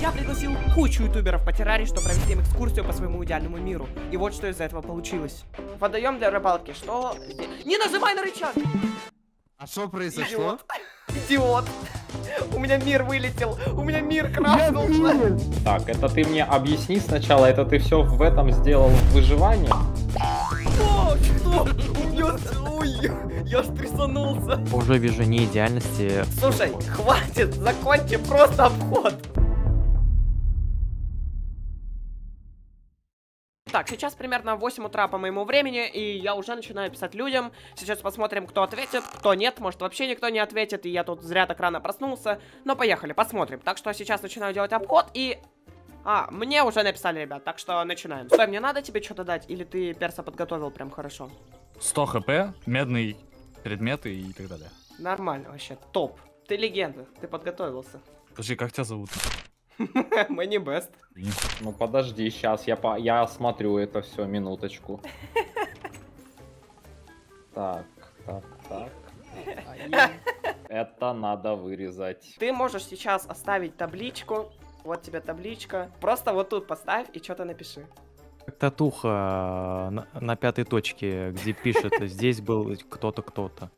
Я пригласил кучу ютуберов по террарии, чтобы провести им экскурсию по своему идеальному миру. И вот что из этого получилось. Водоем для рыбалки. Что здесь? Не нажимай на рычаг! А что произошло? Идиот! У меня мир вылетел! У меня мир краснулся! Так, это ты мне объясни сначала, это ты все в этом сделал в выживании? О, что? Ой, я стрясанулся! Уже вижу неидеальности. Слушай, хватит, закончи просто обход! Так, сейчас примерно 8 утра по моему времени, и я уже начинаю писать людям. Сейчас посмотрим, кто ответит, кто нет, может вообще никто не ответит, и я тут зря так рано проснулся. Но поехали, посмотрим. Так что сейчас начинаю делать обход, и... мне уже написали, ребят, так что начинаем. Стой, мне надо тебе что-то дать, или ты перса подготовил прям хорошо? 100 хп, медный предметы и так далее. Нормально вообще, топ. Ты легенда, ты подготовился. Подожди, как тебя зовут? Мани Бест. Ну подожди, сейчас я осмотрю это все, минуточку. Так. Это надо вырезать. Ты можешь сейчас оставить табличку. Вот тебе табличка. Просто вот тут поставь и что-то напиши. Татуха на пятой точке, где пишет, здесь был кто-то, кто-то.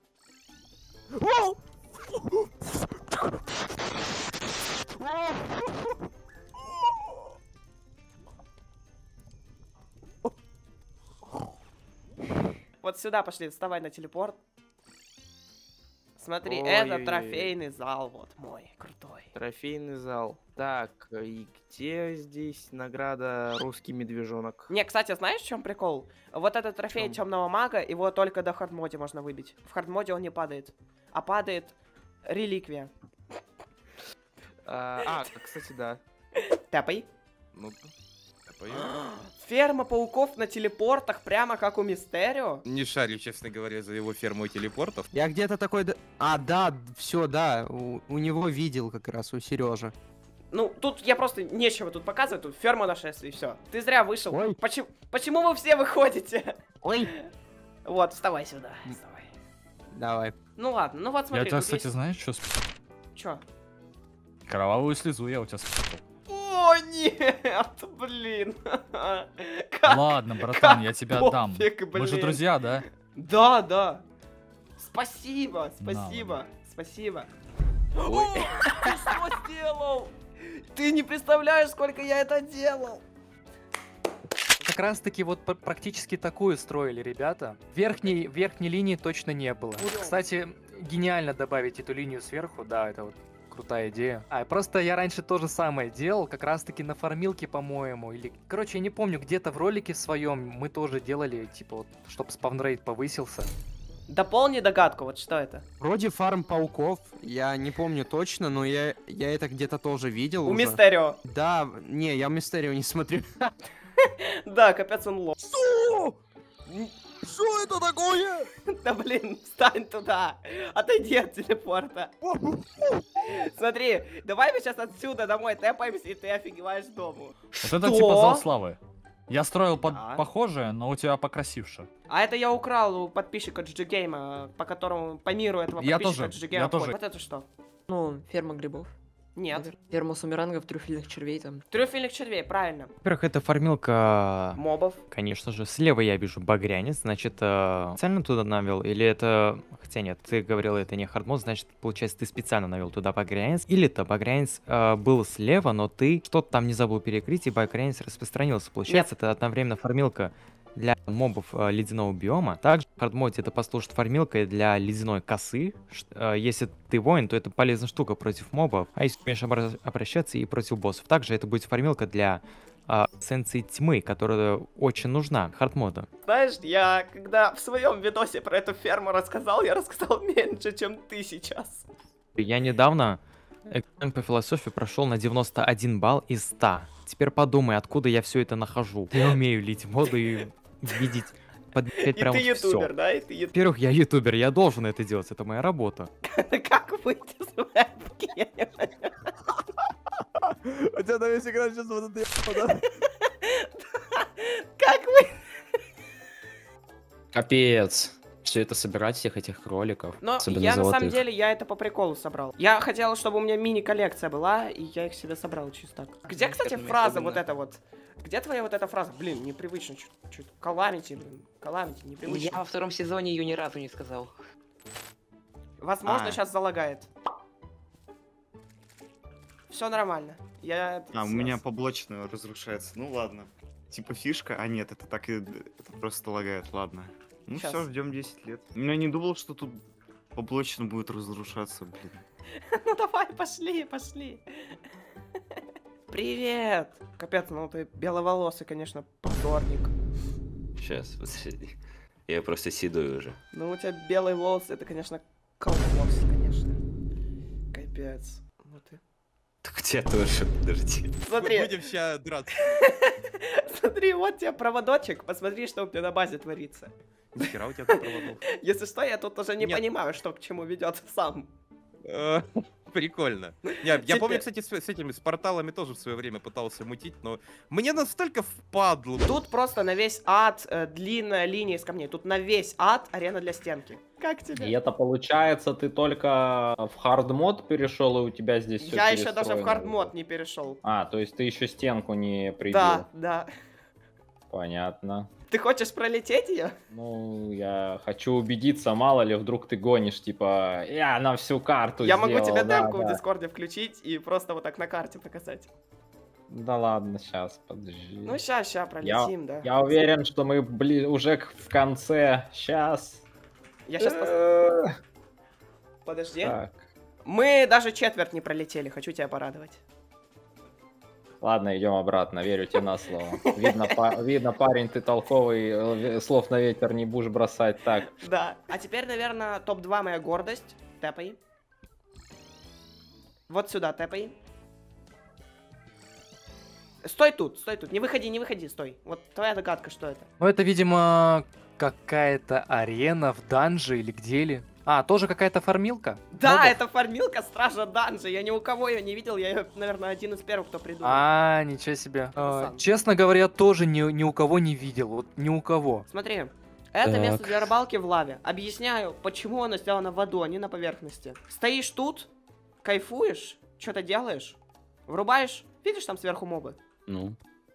Вот сюда пошли, вставай на телепорт. Смотри, это Ой-ой-ой. трофейный зал, вот мой, крутой. Трофейный зал. Так, и где здесь награда русский медвежонок? Не, кстати, знаешь, в чем прикол? Вот этот трофей чем? темного мага, его только до хардмоде можно выбить. В хардмоде он не падает, а падает реликвия. Кстати, да. Тэпай. Ну, Ферма пауков на телепортах, прямо как у Мистерио. Не шарю, честно говоря, за его ферму телепортов. Я где-то такой... да, все, да, у него видел как раз, у Сережи. Ну, тут я просто нечего тут показывать, тут ферма нашествий, и все. Ты зря вышел. Ой. Почему вы все выходите? Ой. Вот, вставай сюда, вставай. Давай. Ну ладно, ну вот смотри. Я у тебя, тут кстати, есть- знаешь, что Чё? Кровавую слезу я у тебя спрятал. О, нет, блин. Как? Ладно, братан, я тебе отдам. пофиг, Мы же блин. друзья, да? Да, да. Спасибо, На, спасибо, спасибо. Ой, ты что сделал? Ты не представляешь, сколько я это делал. Как раз таки вот практически такую строили ребята. Верхней линии точно не было. Урём. Кстати, гениально добавить эту линию сверху, да, это вот крутая идея. Просто я раньше то же самое делал, как раз таки на фармилке, по-моему, или... Короче, я не помню, где-то в ролике своем мы тоже делали, типа вот, чтобы спавнрейт повысился. Дополни догадку, вот что это? Вроде фарм пауков, я не помню точно, но я это где-то тоже видел У уже. Мистерио. Да, не, я Мистерио не смотрю. Да, капец он лох. Что это такое? Да блин, встань туда. Отойди от телепорта. Смотри, давай мы сейчас отсюда домой тэпаемся, и ты офигеваешь дому. Вот это типа зал славы. Я строил Да. похожее, но у тебя покрасивше. А это я украл у подписчика GG Game, по которому, по миру этого Я подписчика тоже, GG я Game. тоже. Вот это что? Ну, ферма грибов. Нет. Ферма сумерангов, трюфельных червей там. Трюфельных червей, правильно. Во-первых, это фармилка, Мобов. конечно же. Слева я вижу багрянец, значит, специально туда навел? Или это... Хотя нет, ты говорил, это не хардмод, значит, получается, ты специально навел туда багрянец. Или-то багрянец был слева, но ты что-то там не забыл перекрыть, и багрянец распространился. Получается, это одновременно фармилка для мобов ледяного биома. Также в хардмоде это послужит фармилкой для ледяной косы. Если ты воин, то это полезная штука против мобов. А если умеешь обращаться и против боссов. Также это будет фармилка для эссенции тьмы, которая очень нужна хардмода. Знаешь, я когда в своем видосе про эту ферму рассказал, я рассказал меньше, чем ты сейчас. Я недавно экзамен по философии прошел на 91 балл из 100. Теперь подумай, откуда я все это нахожу. Я умею лить воду и видеть, подбирать И прям ты вот ютубер, всё. да? И ты ютубер. Во-первых, я ютубер, я должен это делать, это моя работа. Как выйти с вебки? Я не понимаю. У тебя на весь экран сейчас вот это... Как вы... Капец. все это собирать, всех этих кроликов. Но особенно я на самом золотых. деле, я это по приколу собрал. Я хотел, чтобы у меня мини-коллекция была, и я их себе собрал чисто так. Где, кстати, Конкретными фраза вот особенно. эта вот? Где твоя вот эта фраза? Блин, непривычно. Чуть Каламити, блин. Каламити, непривычно. Я во втором сезоне ее ни разу не сказал. Возможно, сейчас залагает. Все нормально. Я... У меня поблочно разрушается. Ну ладно. Типа фишка, а нет, это так и... Это просто лагает, ладно. Ну Щас. все, ждем 10 лет. Я не думал, что тут поблочно будет разрушаться, блин. Ну давай, пошли, пошли. Привет. Капец, ну ты беловолосый, конечно, позорник. Сейчас, подожди. Я просто седой уже. Ну у тебя белые волосы, это, конечно, колхоз, конечно. Капец. Ну ты... Так у тебя тоже, подожди. Смотри. Будем сейчас драться. Смотри, вот тебе проводочек, посмотри, что у тебя на базе творится. Нихера у тебя тут проводов. Если что, я тут уже не Нет. понимаю, что к чему ведет сам. Прикольно. Я помню, кстати, с этими, с порталами тоже в свое время пытался мутить, но мне настолько впадло. Тут просто на весь ад длинная линия из камней. Тут на весь ад арена для стенки. Как тебе? И это получается, ты только в хардмод перешел, и у тебя здесь все Я еще даже в хардмод не перешел. А, то есть ты еще стенку не прибил. Да, да. Понятно. Ты хочешь пролететь ее? Ну, я хочу убедиться, мало ли, вдруг ты гонишь, типа, я на всю карту Я могу сделал, тебе да, демку в да. Дискорде включить и просто вот так на карте показать. Да ладно, сейчас, подожди. Ну, ща пролетим, да. Я уверен, что мы уже в конце. Сейчас. Я сейчас Подожди. Так. Мы даже четверть не пролетели, хочу тебя порадовать. Ладно, идем обратно, верю тебе на слово. Видно, парень, ты толковый, слов на ветер не будешь бросать. Так, Да. А теперь, наверное, топ-2 моя гордость. Тэпай. Вот сюда тэпай. Стой тут, не выходи, стой. Вот твоя догадка, что это? Ну, это, видимо, какая-то арена в данже или где ли. А, тоже какая-то фармилка? Да, Мобов? это фармилка Стража Данжа. Я ни у кого ее не видел, я ее, наверное, один из первых, кто придумал. А, ничего себе. сам. Честно говоря, тоже ни у кого не видел. Вот ни у кого. Смотри, это Так. место для рыбалки в лаве. Объясняю, почему оно сделано в аду, а не на поверхности. Стоишь тут, кайфуешь, что-то делаешь, врубаешь, видишь там сверху мобы? Ну.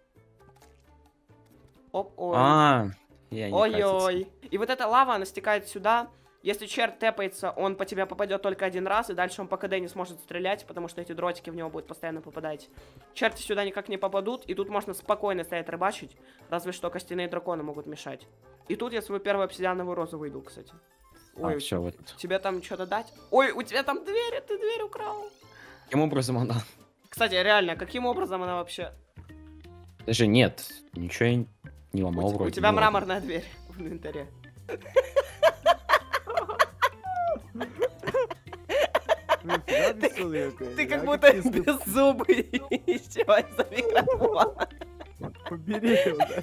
Оп-ой. Я не Ой-ой. И вот эта лава, она стекает сюда. Если черт тэпается, он по тебе попадет только один раз, и дальше он по КД не сможет стрелять, потому что эти дротики в него будут постоянно попадать. Черти сюда никак не попадут, и тут можно спокойно стоять рыбачить, разве что костяные драконы могут мешать. И тут я свою первую обсидиановую розу выйду, кстати. Ой, все, вот. тебе там что-то дать? Ой, у тебя там дверь, ты дверь украл. Каким образом она? Кстати, реально, каким образом она вообще? Даже нет, ничего я не ломал У вроде. тебя ну ладно. мраморная дверь в инвентаре. Ты как будто беззубый еще из-за микрофона. Убери его, да.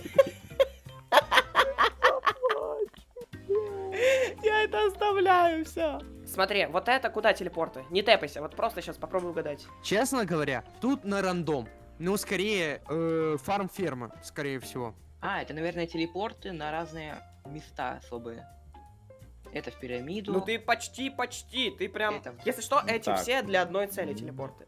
Я это оставляю, все. Смотри, вот это куда телепорты? Не тэпайся, вот просто сейчас попробуй угадать. Честно говоря, тут на рандом. Ну, скорее, фарм-ферма, скорее всего. А, это, наверное, телепорты на разные места особые. Это в пирамиду. Ну ты почти, ты прям... Это- Если что, эти Так. все для одной цели телепорты.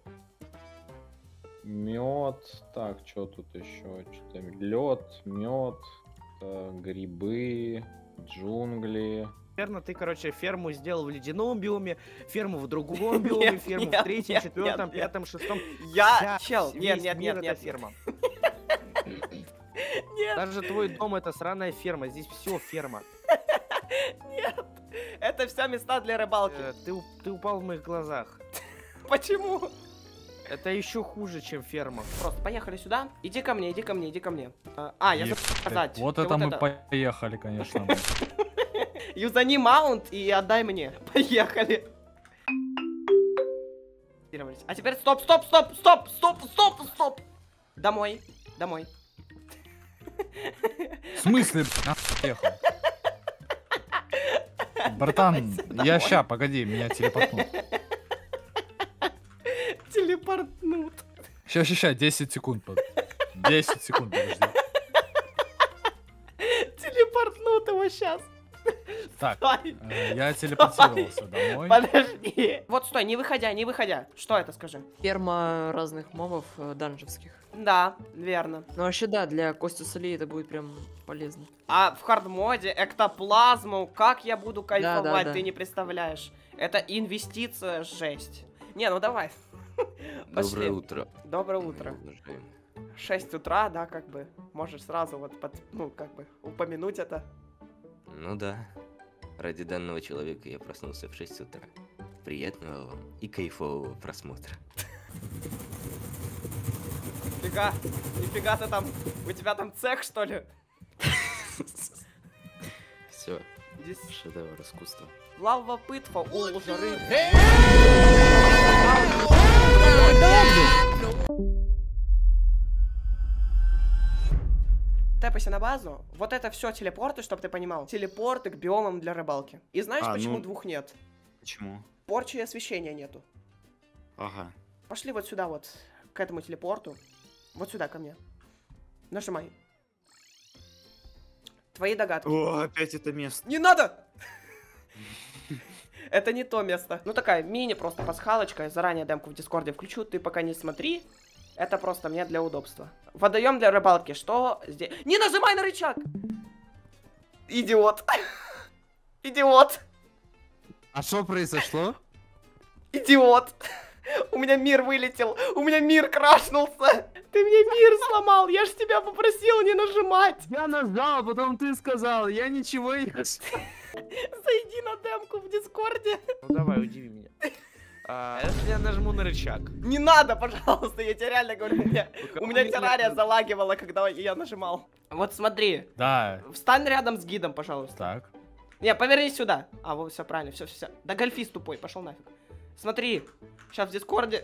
мед. Так, что тут еще? Что-то лед, мед, грибы, джунгли. Наверное, ты, короче, ферму сделал в ледяном биоме, ферму в другом биоме, Нет, ферму нет, в третьем, нет, четвертом, нет, пятом, шестом. Я... Вся- Чел, весь нет, мир это ферма. Нет, Даже твой дом это сраная ферма, здесь все ферма. нет. Это все места для рыбалки. Ты упал в моих глазах. Почему? Это еще хуже, чем ферма. Просто поехали сюда. Иди ко мне. Я забыл сказать. Вот Ты это мы поехали, конечно. Юзани маунт и отдай мне. Поехали. А теперь стоп. Домой. В смысле, поехал? Братан, я ща, погоди, меня телепортнут. Телепортнут. Ща, 10 секунд. 10 секунд, подожди. Телепортнут его сейчас. Так, Стой. я телепортировался домой. Подожди. Вот стой, не выходя, не выходя. Что это, скажи? Ферма разных мобов данжевских. Да, верно. Ну вообще да, для Костя Солей это будет прям полезно. А в хардмоде эктоплазму, как я буду кайфовать, да. ты не представляешь. Это инвестиция, жесть. Не, ну давай. Пошли. Доброе утро. Доброе утро. 6 утра, да, как бы. Можешь сразу вот, ну, как бы, упомянуть это. Ну да. Ради данного человека я проснулся в 6 утра. Приятного вам и кайфового просмотра. Нифига ты там, у тебя там цех, что ли? Все. Шедевр искусства. Лава пытва у жары. Тэпайся на базу. Вот это все телепорты, чтобы ты понимал. Телепорты к биомам для рыбалки. И знаешь, почему двух нет? Почему? Порчи и освещения нету. Ага. Пошли вот сюда вот, к этому телепорту. Вот сюда ко мне. Нажимай. Твои догадки. О, опять это место. Не надо! Это не то место. Ну такая мини просто пасхалочка. Заранее демку в Дискорде включу. Ты пока не смотри. Это просто мне для удобства. Водоем для рыбалки. Что здесь? Не нажимай на рычаг! Идиот. Идиот. А что произошло? Идиот. У меня мир вылетел. У меня мир крашнулся. Ты мне мир сломал. Я ж тебя попросил не нажимать. Я нажал, потом ты сказал. Я ничего не... Зайди на демку в Дискорде. Ну давай, удиви меня. Если я нажму на рычаг. Не надо, пожалуйста, я тебе реально говорю. У меня террария залагивала, когда я нажимал. Вот смотри. Да. Встань рядом с гидом, пожалуйста. Так. Не, повернись сюда. А, вот, все правильно, все. Да гольфист тупой, пошел нафиг. Смотри, сейчас в Дискорде.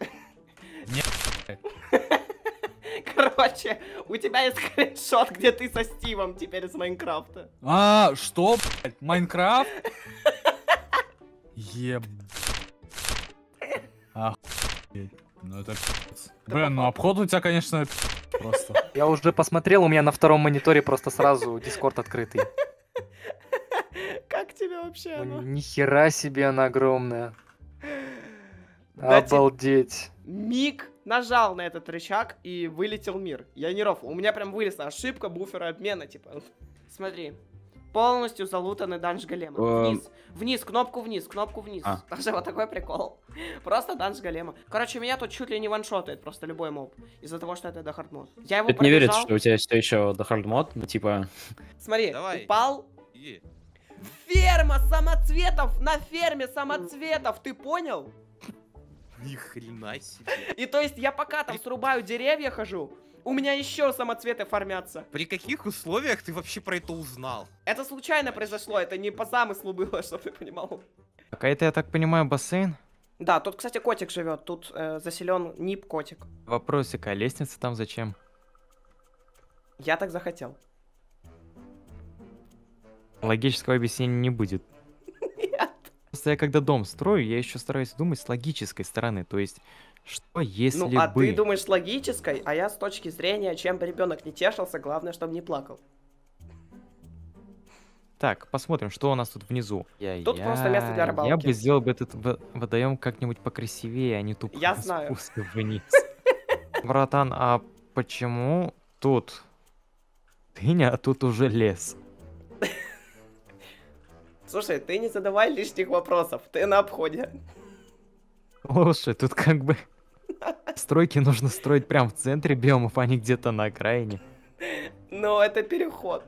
Короче, у тебя есть скриншот, где ты со Стивом теперь из Майнкрафта. А, что, блядь, Майнкрафт? Еб... Охуеть. Ну это пи***ц. Блин, ну обход у тебя, конечно, просто. Я уже посмотрел, у меня на втором мониторе просто сразу Дискорд открытый. Как тебе вообще оно? Ни хера себе она огромная. Да Обалдеть. Миг нажал на этот рычаг и вылетел мир. Я не рофл. У меня прям вылезла ошибка буфера обмена, типа. Смотри. Полностью залутанный данж голема. Вниз, кнопку вниз. Даже вот такой прикол. Просто данж голема. Короче, меня тут чуть ли не ваншотает просто любой моб. Из-за того, что это дохардмод. Я его Это не верит, что у тебя все еще дохардмод, ну типа... Смотри, Давай. упал. Ферма самоцветов на ферме самоцветов, ты понял? Ни хрена себе. И то есть я пока там срубаю деревья хожу, у меня еще самоцветы фармятся. При каких условиях ты вообще про это узнал? Это случайно произошло, это не по замыслу было, чтобы ты понимал. Так, а это, я так понимаю, бассейн? Да, тут, кстати, котик живет, тут заселен нип котик. Вопросик, а лестница там зачем? Я так захотел. Логического объяснения не будет. Нет. Просто я когда дом строю, я еще стараюсь думать с логической стороны. То есть, что если Ну, а бы... ты думаешь с логической, а я с точки зрения, чем бы ребенок не тешился, главное, чтобы не плакал. Так, посмотрим, что у нас тут внизу. Тут просто место для рыбалки. Я бы сделал бы этот водоем как-нибудь покрасивее, а не тупо Я знаю. спуск вниз. Братан, а почему тут дыня, а тут уже лес? Слушай, ты не задавай лишних вопросов, ты на обходе. Слушай, тут как бы стройки нужно строить прям в центре биомов, а не где-то на окраине. Но это переход.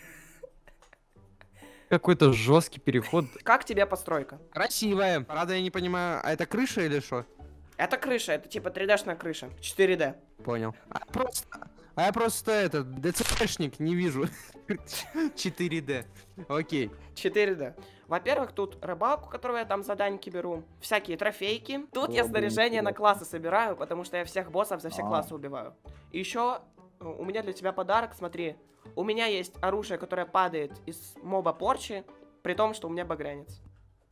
Какой-то жесткий переход. Как тебе постройка? Красивая. Правда, я не понимаю, а это крыша или что? Это крыша, это типа 3D-шная крыша. 4D. Понял. А я просто этот, ДЦшник не вижу. 4D. Окей. 4D. Во-первых, тут рыбалку, которую я там заданьки беру. Всякие трофейки. Тут я снаряжение на классы собираю, потому что я всех боссов за все классы убиваю. И еще у меня для тебя подарок, смотри. У меня есть оружие, которое падает из моба порчи, при том, что у меня багрянец.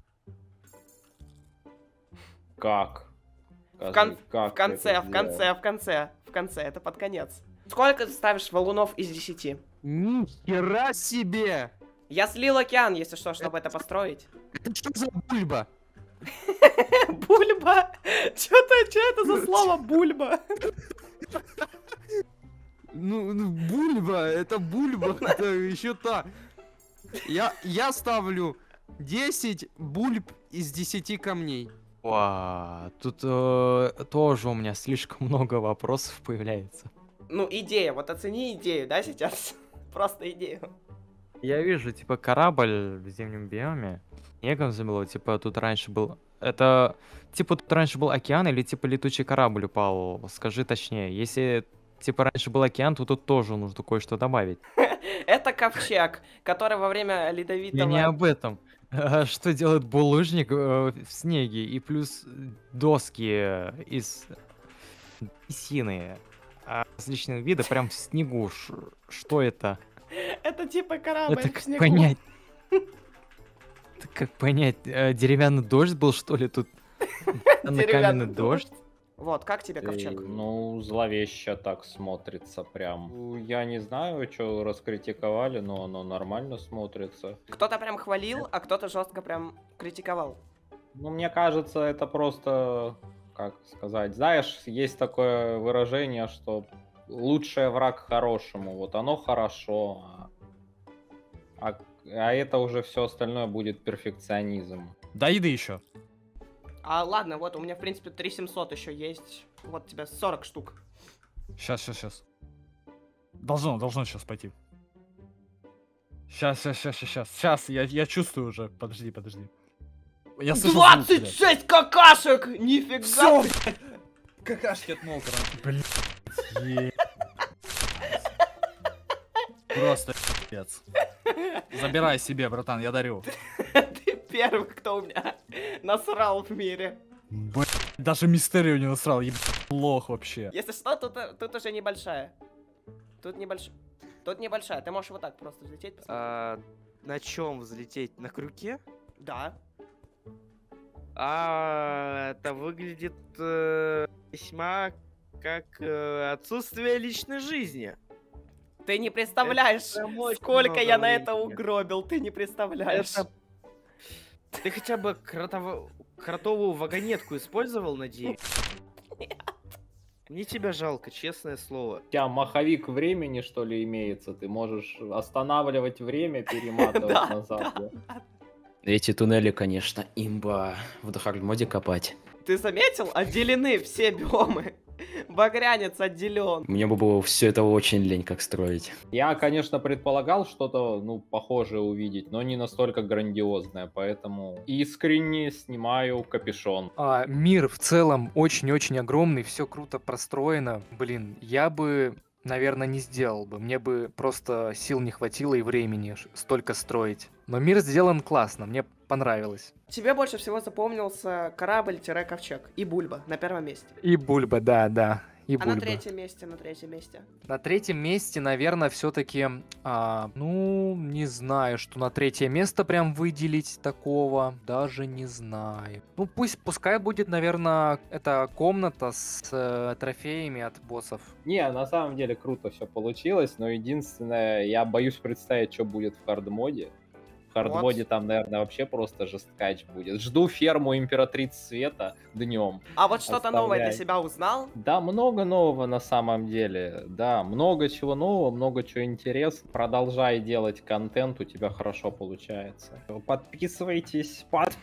Как? В конце, это под конец. Сколько ты ставишь валунов из 10? Нихера себе! Я слил океан, если что, чтобы это построить. Это что за бульба? Бульба? Чё это за слово бульба? Ну, бульба, это еще та. Я ставлю 10 бульб из 10 камней. Тут тоже у меня слишком много вопросов появляется. Ну, идея, вот оцени идею, да, сейчас? Просто идею. Я вижу, типа, корабль в зимнем биоме. Снегом замело, типа, тут раньше был... Это, типа, тут раньше был океан или, типа, летучий корабль упал? Скажи точнее. Если, типа, раньше был океан, то тут тоже нужно кое-что добавить. Это ковчег, который во время ледовитого... Я не об этом. Что делает булыжник в снеге? И плюс доски из древесины различных видов прям в снегу. Что это? Это типа корабль Это в как снегу. понять? Это как понять? Деревянный дождь был, что ли, тут? На каменный дождь? Вот, как тебе ковчег? Ну, зловеще так смотрится прям. Ну, я не знаю, что раскритиковали, но оно нормально смотрится. Кто-то прям хвалил, а кто-то жестко прям критиковал. Ну, мне кажется, это просто, как сказать, знаешь, есть такое выражение, что лучший враг хорошему. Вот оно хорошо, а это уже все остальное будет перфекционизм. Да, еды еще. А ладно, вот у меня в принципе 3700 еще есть. Вот тебе 40 штук. Сейчас. Должно сейчас пойти. Сейчас, я чувствую уже. Подожди. Я слышу звук, 26 какашек! Нифига! Всё, блядь! Какашки от Молтера. Блядь. Просто пиздец. Забирай себе, братан, я дарю. Ты первый, кто у меня насрал в мире. Блядь, даже Мистерию не насрал, лох вообще. Если что, тут уже небольшая. Тут небольшая. Ты можешь вот так просто взлететь, посмотреть. На чем взлететь? На крюке? Да. Это выглядит весьма как отсутствие личной жизни. Ты не представляешь, сколько я на это угробил. Ты не представляешь. Ты хотя бы кротовую вагонетку использовал, надеюсь? Нет. Мне тебя жалко, честное слово. У тебя маховик времени, что ли, имеется? Ты можешь останавливать время, перематывать назад. Эти туннели, конечно, имба в Hard-моде копать. Ты заметил? Отделены все биомы. Багрянец отделен. Мне бы было все это очень лень как строить. Я, конечно, предполагал что-то, похожее увидеть, но не настолько грандиозное, поэтому искренне снимаю капюшон. Мир в целом очень-очень огромный, все круто простроено. Блин, я бы, наверное, не сделал бы. Мне бы просто сил не хватило и времени столько строить. Но мир сделан классно, мне понравилось. Тебе больше всего запомнился корабль-ковчег и Бульба на первом месте. И Бульба, да. И Бульба. На третьем месте? На третьем месте, наверное, все-таки, не знаю, что на третье место прям выделить такого, даже не знаю. Пускай будет, наверное, эта комната с трофеями от боссов. Не, на самом деле круто все получилось, но единственное, я боюсь представить, что будет в хард-моде. В хард-моде там, наверное, вообще просто жесткач будет. Жду ферму Императриц Света днем. А вот что-то новое для себя узнал? Да, много нового на самом деле. Да, много чего нового, много чего интересного. Продолжай делать контент, у тебя хорошо получается. Подписывайтесь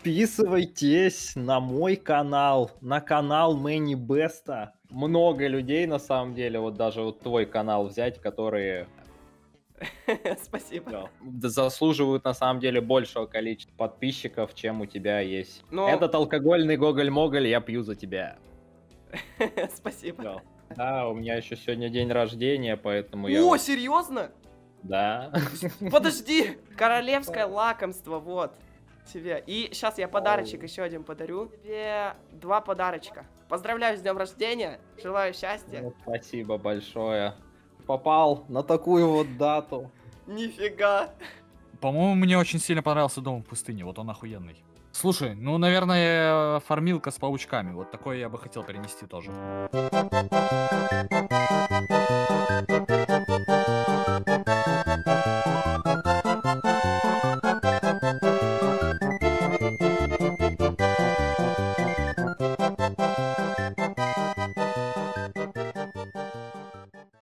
на мой канал, на канал Мэнни Беста. Много людей, на самом деле, вот даже вот твой канал взять, которые... Спасибо. Заслуживают на самом деле большего количества подписчиков, чем у тебя есть. Но... Этот алкогольный гоголь-моголь я пью за тебя. Спасибо. Да, у меня еще сегодня день рождения, поэтому я... О, серьезно? Да. Подожди! Королевское лакомство, вот. Тебе. И сейчас я подарочек еще один подарю. Тебе 2 подарочка. Поздравляю с днем рождения. Желаю счастья. Спасибо большое. Попал на такую вот дату. Нифига. По-моему, мне очень сильно понравился Дом в пустыне, вот он охуенный. Слушай, наверное, фармилка с паучками, вот такое я бы хотел перенести тоже.